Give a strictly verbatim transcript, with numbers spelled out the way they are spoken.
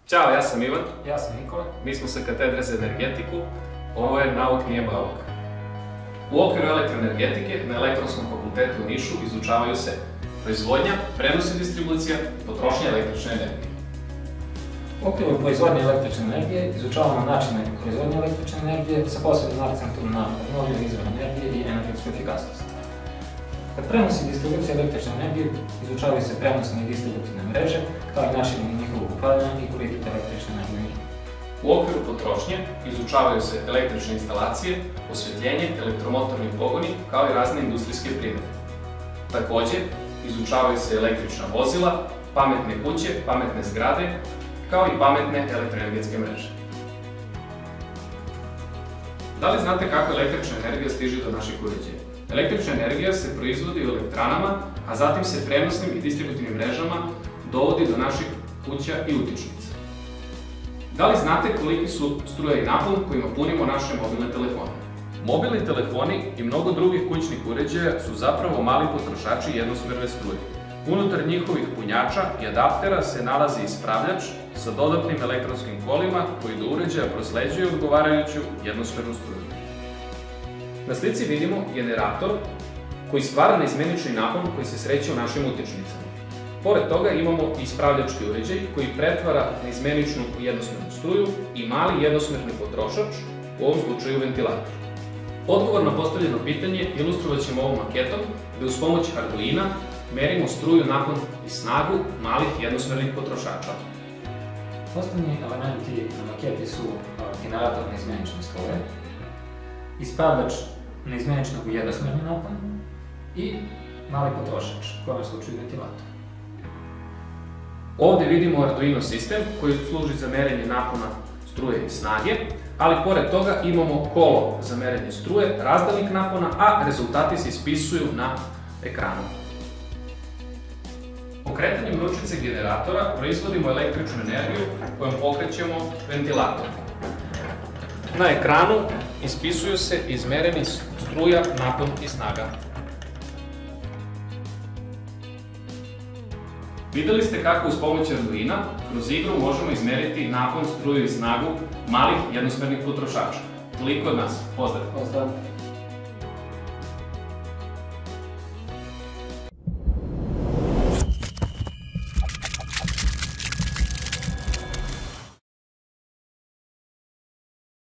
Ćao, ja sam Ivan. Ja sam Nikola. Mi smo sa katedre za energetiku. Ovo je Nauk nije bauk. U okviru elektroenergetike na Elektronskom fakultetu u Nišu izučavaju se proizvodnja, prenos i distribucija i potrošnja električne energije. U okviru proizvodnje električne energije izučavamo načine proizvodnje električne energije sa posebnim akcentom na obnovljive izvore energije i energetsku efikasnost. Kad prenos i distribucija električne energije izučavaju se prenosne i distributivne mreže, kao i načini njihovog upravljanja i politike električne energije. U okviru potrošnje izučavaju se električne instalacije, osvjetljenje, elektromotorni pogoni, kao i razne industrijske primjene. Također, izučavaju se električna vozila, pametne kuće, pametne zgrade, kao i pametne elektroenergetske mreže. Da li znate kako električna energija stiže do naših uređaja? Električna energija se proizvodi u elektranama, a zatim se prenosnim i distributivnim mrežama dovodi do naših kuća i utičnica. Da li znate koliki su struja i napon kojima punimo naše mobilne telefone? Mobilni telefoni i mnogo drugih kućnih uređaja su zapravo mali potrošači jednosmerne struje. Unutar njihovih punjača i adaptera se nalazi ispravljač sa dodatnim elektronskim kolima koji do uređaja prosleđuju odgovarajuću jednosmernu struju. Na slici vidimo generator koji stvara neizmenični napon koji se sreće u našim utičnicama. Pored toga imamo ispravljački uređaj koji pretvara neizmeničnu u jednosmernu struju i mali jednosmerni potrošač, u ovom slučaju ventilator. Odgovor na postavljeno pitanje ilustrovat ćemo ovom maketom gde uz pomoć Arduina merimo struju, napon i snagu malih jednosmernih potrošača. Osnovni elementi na maketi su generator neizmenične struje, ispravljač neizmeničnog u jednosmerni napon i mali potrošač, u ovom slučaju ventilator. Ovdje vidimo Arduino sistem koji služi za merenje napona struje i snage, ali pored toga imamo kolo za merenje struje, razdjelnik napona, a rezultati se ispisuju na ekranu. Pokretanjem ručice generatora proizvodimo električnu energiju kojom pokrećemo ventilator. Na ekranu ispisuju se izmereni struja, napon i snaga. Videli ste kako uz pomoć Arduina kroz igru možemo izmeriti napon, struju i snagu malih jednosmernih potrošača. Toliko od nas. Pozdrav! Pozdrav!